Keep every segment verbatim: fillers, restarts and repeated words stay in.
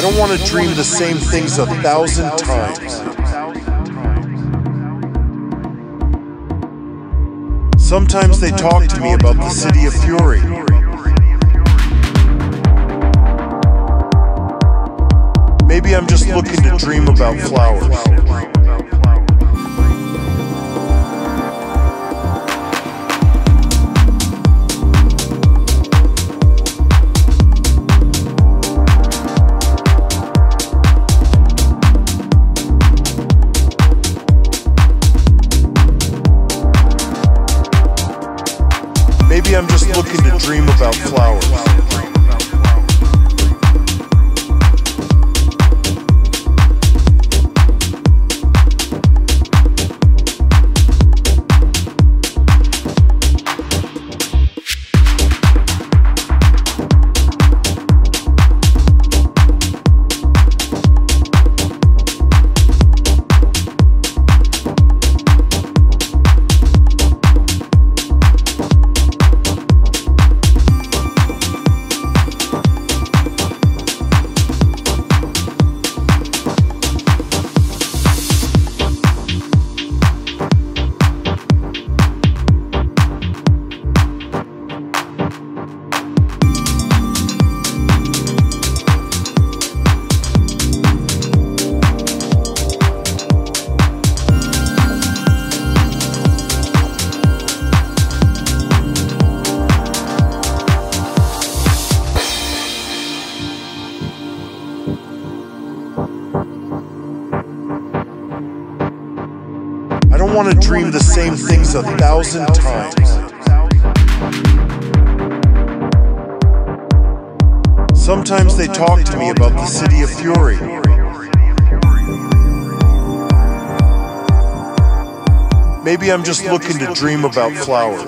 don't want to dream the same things a thousand times. Sometimes they talk to me about the city of fury. Maybe I'm just looking to dream about flowers. Maybe I'm just looking to dream about flowers. I don't want to dream the same things a thousand times. Sometimes they talk to me about the city of fury. Maybe I'm just looking to dream about flowers.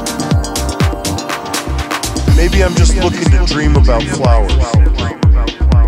Maybe I'm just looking to dream about flowers.